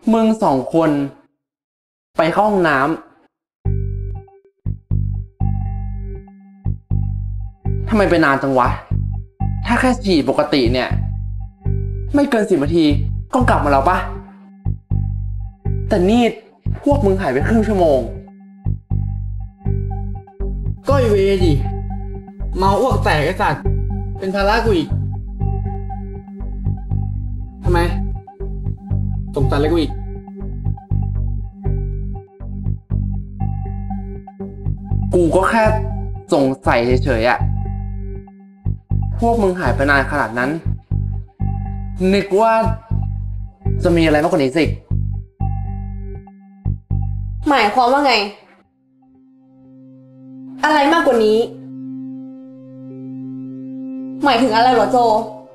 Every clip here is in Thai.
มึงสองคนไปเข้าห้องน้ำทำไมไปนานจังวะถ้าแค่ฉี่ปกติเนี่ยไม่เกิน10 นาทีก็กลับมาแล้วปะแต่นี่พวกมึงหายไปครึ่งชั่วโมงก็ไอเวดิเมาอ้วกแตกไอสัตว์เป็นภาระกูอีกทำไมสงสารอะไรกูอีกกูก็แค่สงสัยเฉยๆอะพวกมึงหายไปนานขนาดนั้นนึกว่าจะมีอะไรมากกว่านี้สิหมายความว่าไงอะไรมากกว่านี้หมายถึงอะไรเหรอโจ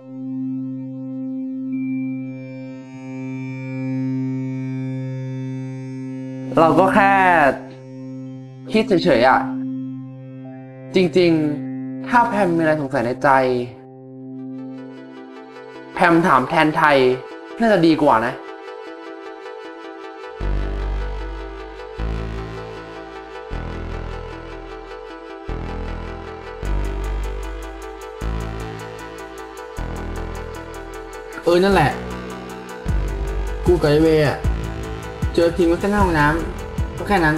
เราก็แค่คิดเฉยๆอะจริงๆถ้าแพมมีอะไรสงสัยในใจแพมถามแทนไทยน่าจะดีกว่านะนั่นแหละกูกับไอเวอะเจอพิมพ์ไว้แค่หน้าห้องน้ำก็แค่นั้น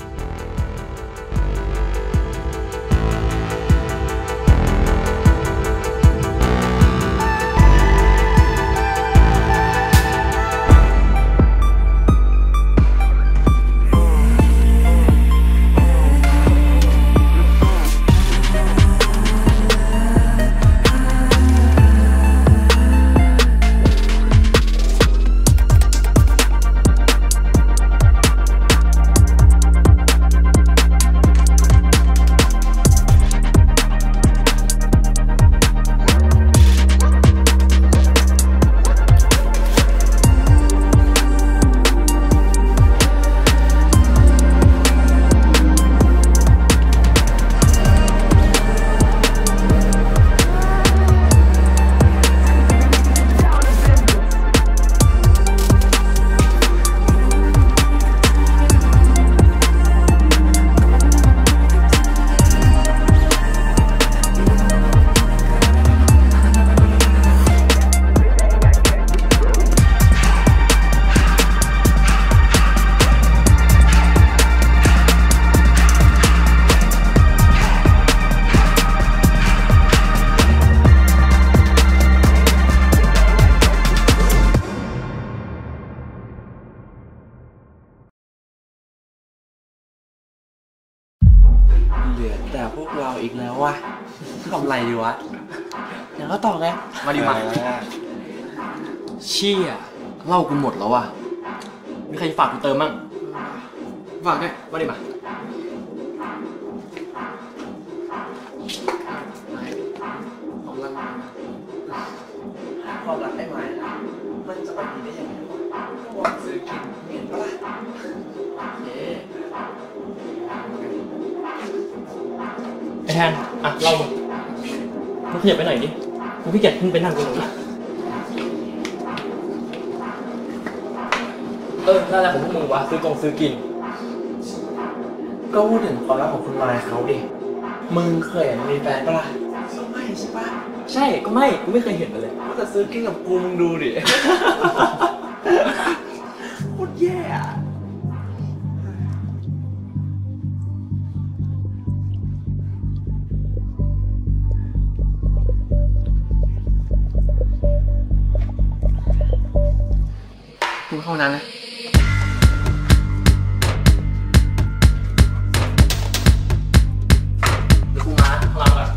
เหลือแต่พวกเราอีกแล้ววะทำไรดีวะเดี๋ยวก็ต่อไงมาดิมาเชี่ยเล่ากูหมดแล้ววะมีใครฝากกูเติมมั่งฝากด้วยมาดิมาความรักได้ไหมมันจะไปดีได้ยังไงวะซื้อกินเห็นปะล่ะไอ้แทนอ่ะเล่ามึงขยับไปหน่อยดิมึงพี่เกียจขึ้นไปนั่งกูเลยนั่นแหละของพวกมึงวะซื้อกินก็พูดถึงความรักของคุณมายเขาดิมึงเคยเห็นมีแฟนปะล่ะก็ไม่ใช่ปะใช่ก็ไม่กูไม่เคยเห็นเลยแต่ซื้อกินกับกูมึงดูดิโคตรแย่กูเข้านั้นนะเดี๋ยวกูมาพลังแบบ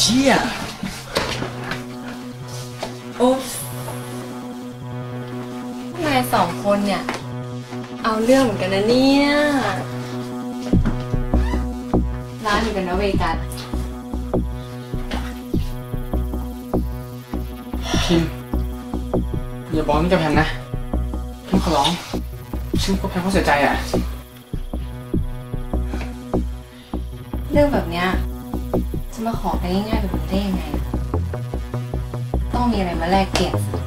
ชี่ยโอ้นายสองคนเนี่ย เอาเรื่องเหมือนกันนะเนี่ยร้านอยู่กันนะเวกัสพิมพ์อย่าบอกนี่กับแพมนะพิมพ์ขอร้องฉันกลัวแพมเขาเสียใจอ่ะเรื่องแบบเนี้ยจะมาขอกันง่ายๆแบบนี้ได้ยังไง ต้องมีอะไรมาแลกเปลี่ยนสิ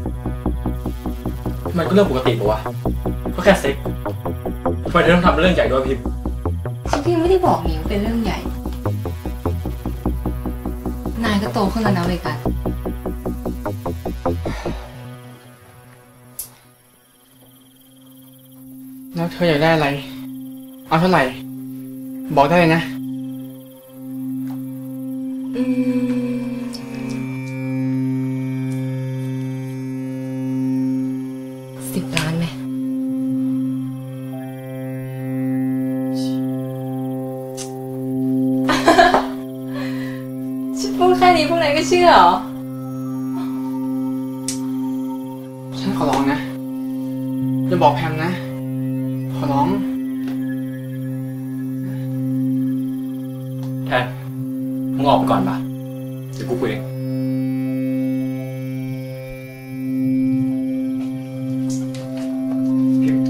มันก็เรื่องปกติปะวะก็แค่เซ็กทำไมถึงต้องทำเรื่องใหญ่ด้วยพิมพ์ฉันพี่ไม่ได้บอกนี่ว่าเป็นเรื่องใหญ่ นายก็โตขึ้นแล้วนะเวกัสแล้วเธออยากได้อะไร เอาเท่าไหร่ บอกได้เลยนะ 10 ล้านไหม ฉันพูดแค่นี้พวกนายก็เชื่อเหรอฉันขอร้องนะอย่าบอกแพมนะ ขอร้องแทนมึงออกไปก่อนปะเดี๋ยวกูคุยเองพิมพ์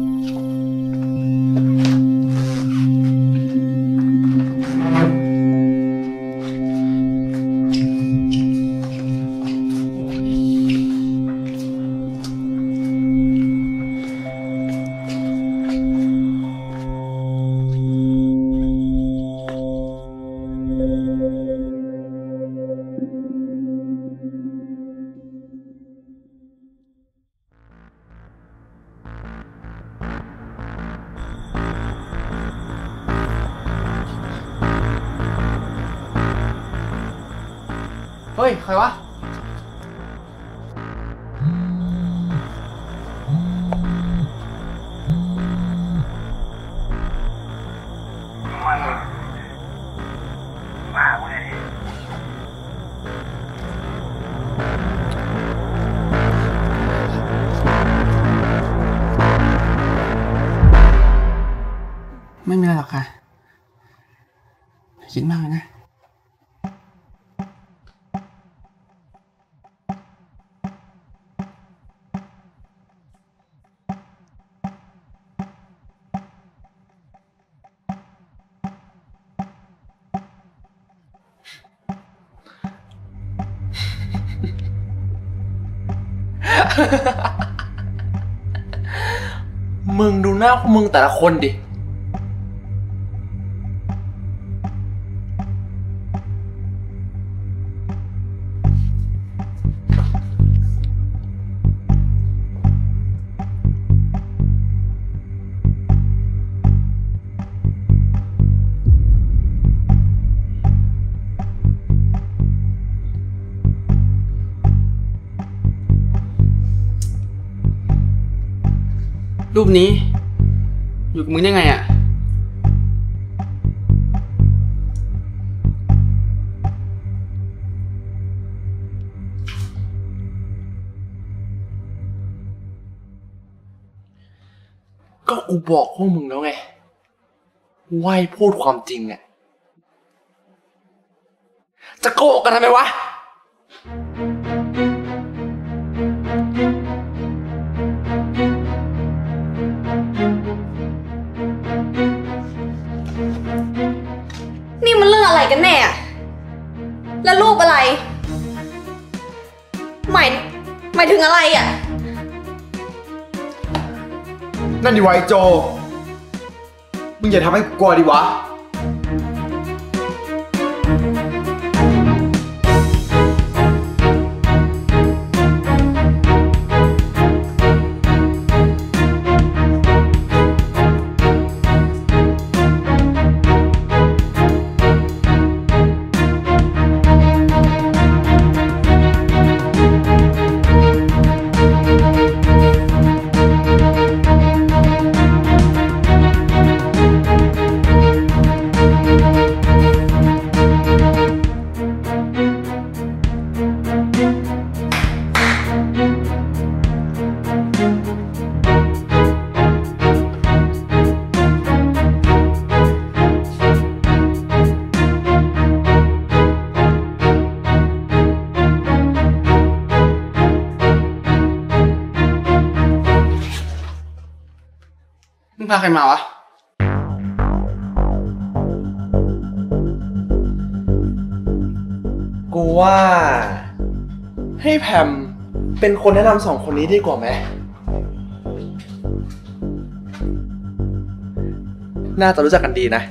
เฮ้ย ใครวะ ไม่มีอะไรหรอกค่ะคิดมากเลยนะมึงดูหน้าพวกมึงแต่ละคนดิรูปนี้ อยู่กับมึงได้ไงอ่ะก็กูบอกพวกมึงแล้วไงว่าให้พูดความจริงอ่ะ จะโกหกกันทำไมวะนี่มันเรื่องอะไรกันแน่อะแล้วรูปอะไร หมายถึงอะไรอ่ะนั่นดิวะไอ้โจ มึงอย่าทำให้กูกลัวดิวะงพาใครมาวะกูว่าให้แพมเป็นคนแนะนำ2 คนนี้ดีกว่าไหมน่าจะรู้จักกันดีนะ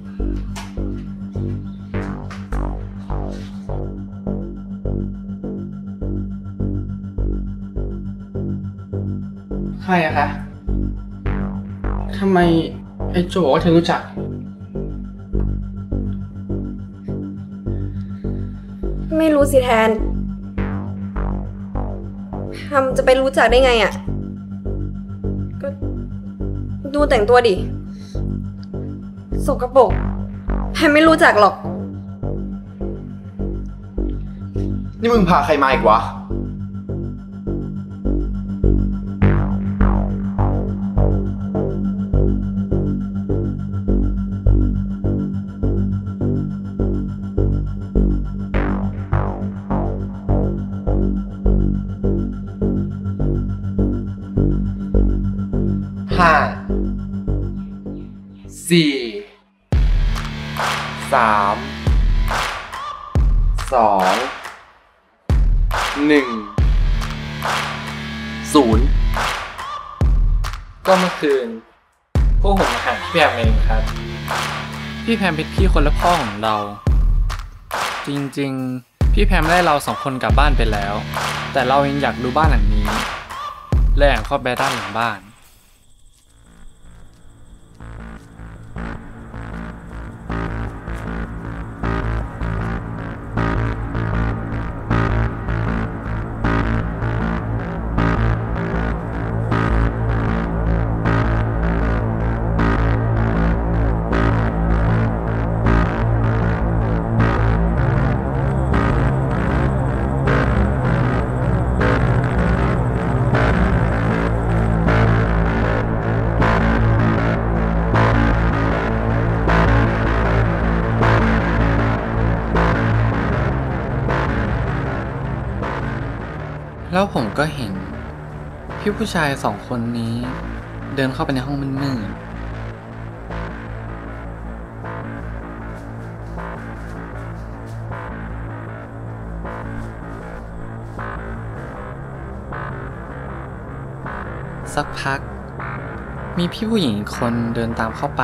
ใครอะคะทำไมไอ้โจบอกว่าเธอรู้จักไม่รู้สิแทนทำจะไปรู้จักได้ไงอะก็ดูแต่งตัวดิสกปรกแพมไม่รู้จักหรอกนี่มึงพาใครมาอีกวะ 5 4 3 2 1 0 ก็เมื่อคืนพวกผมมาหาพี่แพมเองครับ พี่แพมเป็นพี่คนละพ่อของเรา จริงๆพี่แพมได้เรา2 คนกลับบ้านไปแล้ว แต่เรายังอยากดูบ้านหลังนี้เลยแอบเข้าไปด้านหลังบ้าน แล้วผมก็เห็นพี่ผู้ชาย2 คนนี้เดินเข้าไปในห้องมืดๆสักพักมีพี่ผู้หญิงอีกคนเดินตามเข้าไป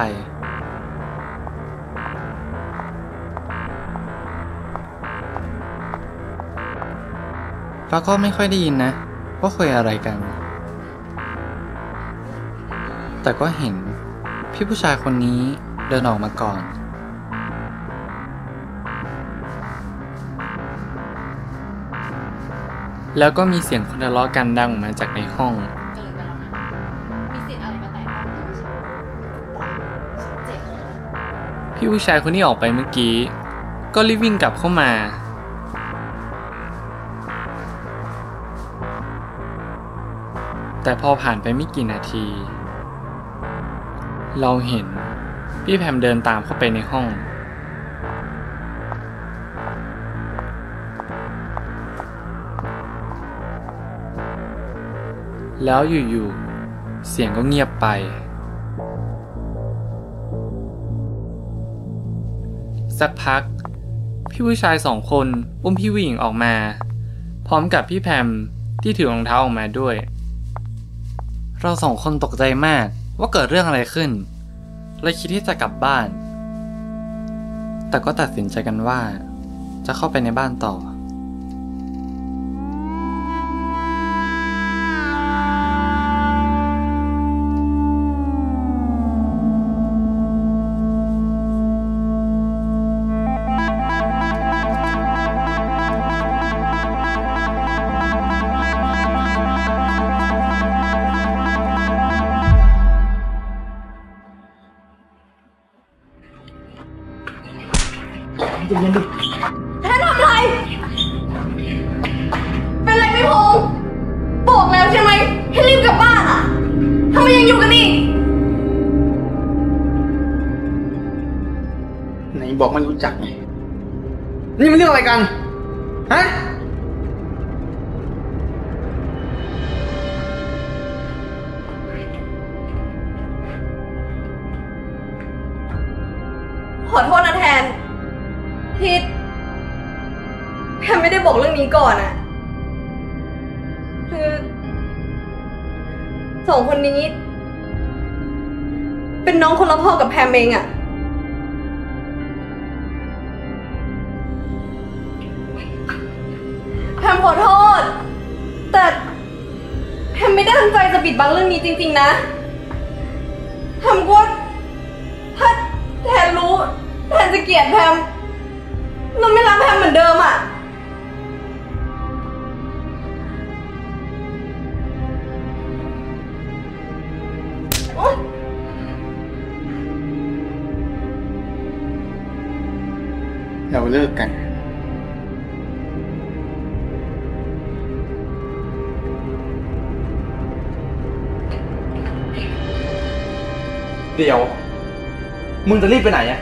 แล้วก็ไม่ค่อยได้ยินนะว่าคุยอะไรกันแต่ก็เห็นพี่ผู้ชายคนนี้เดินออกมาก่อนแล้วก็มีเสียงคนทะเลาะกันดังออกมาจากในห้องพี่ผู้ชายคนที่ออกไปเมื่อกี้ก็รีบวิ่งกลับเข้ามาแต่พอผ่านไปไม่กี่นาทีเราเห็นพี่แพมเดินตามเข้าไปในห้องแล้วอยู่ๆเสียงก็เงียบไปสักพักพี่ผู้ชาย2 คนอุ้มพี่ผู้หญิงออกมาพร้อมกับพี่แพมที่ถือรองเท้าออกมาด้วยเรา2 คนตกใจมากว่าเกิดเรื่องอะไรขึ้นเลยคิดที่จะกลับบ้านแต่ก็ตัดสินใจกันว่าจะเข้าไปในบ้านต่อแทนทำไร เป็นไรไม่พงษ์บอกแล้วใช่ไหมให้รีบกลับบ้านอ่ะทำไมยังอยู่กันอีกไหนบอกไม่รู้จักไง นี่มันเรื่องอะไรกัน ฮะพขอโทษนะแทนที่แพมไม่ได้บอกเรื่องนี้ก่อนอะคือสองคนนี้เป็นน้องคนละพ่อกับแพมเองอะแพมขอโทษแต่แพมไม่ได้ตั้งใจจะปิดบังเรื่องนี้จริงๆนะแพมก็ถ้าแทนรู้แทนจะเกลียดแพมเราไม่รักแพมเหมือนเดิมอะเราเลิกกันเดี๋ยว มึงจะรีบไปไหนอะ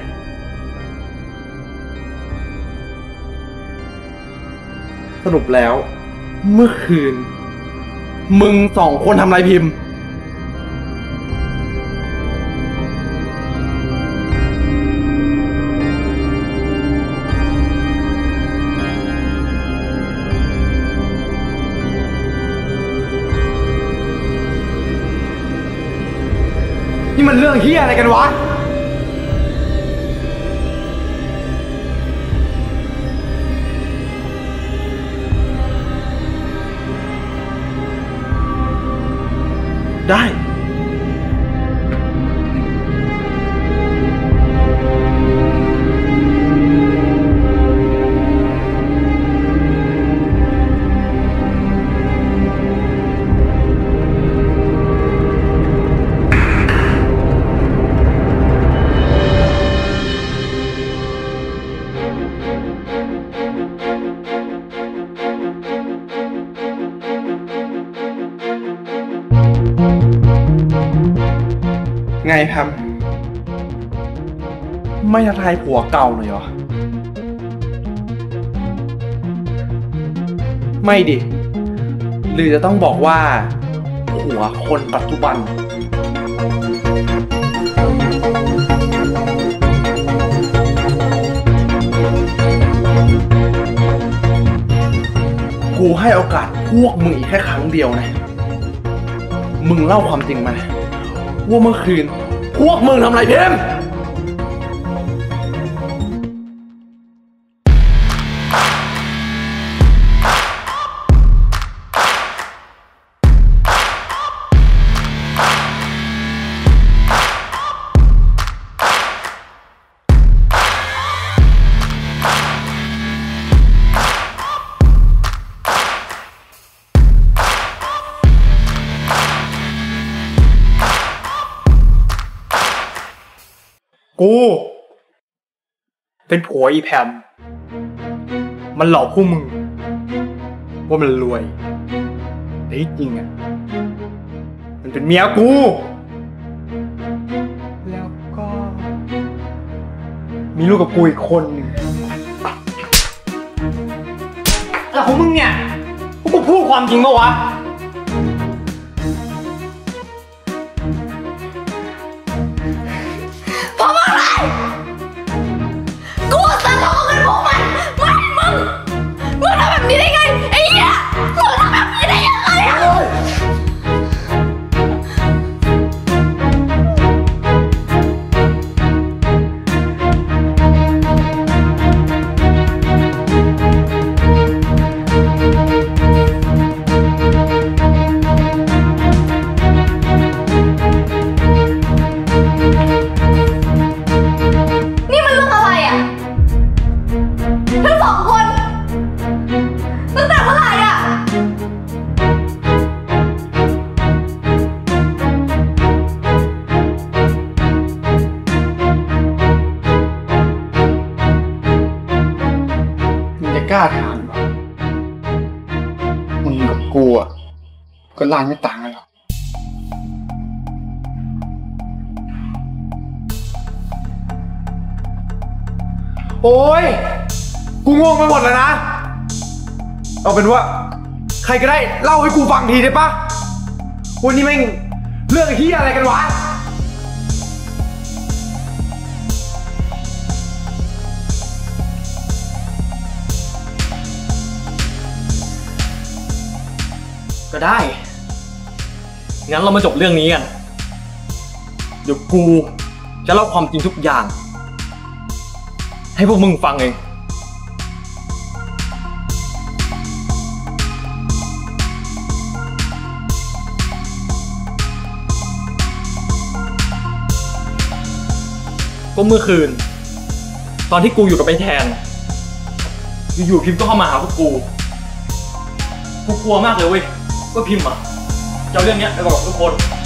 สรุปแล้ว เมื่อคืน มึงสองคนทำอะไรพิมพ์ นี่มันเรื่องเฮี้ยอะไรกันวะ ได้ ไงแพมไม่ทักทายผัวเก่าหน่อยเหรอ ไม่ดิ หรือจะต้องบอกว่าผัวคนปัจจุบัน กูให้โอกาสพวกมึงอีกแค่ครั้งเดียวนะ มึงเล่าความจริงมาว่าเมื่อคืนพวกมึงทำอะไรพิมพ์กูเป็นผัวอีแพมมันหลอกพวกมึงว่ามันรวยแต่ที่จริงอ่ะมันเป็นเมียกูแล้วก็มีลูกกับกูอีกคนหนึ่งแล้วของมึงเนี่ยพวกกูพูดความจริงปะวะเพราะอะไรกูสะท้อนกันพวกมันไม่มึงทำแบบนี้ได้ไงไอ้เหี้ยมึงทำแบบนี้ได้ยังไงอะกล้าถามหรอมึงกับกูอ่ะก็ร่างไม่ต่างกันหรอกโอ้ยกูงงไปหมดแล้วนะเอาเป็นว่าใครก็ได้เล่าให้กูฟังทีได้ปะวันนี้แม่งเรื่องเฮี้ยอะไรกันวะก็ได้งั้นเรามาจบเรื่องนี้กัน เดี๋ยวกูจะเล่าความจริงทุกอย่าง ให้พวกมึงฟังเอง ก็เมื่อคืน ตอนที่กูอยู่กับไอ้แทน อยู่ๆพิมพ์ก็เข้ามาหาพวกกูกลัวมากเลยเว้ยว่าพิมพ์จะเอาเรื่องนี้ไปบอกทุกคน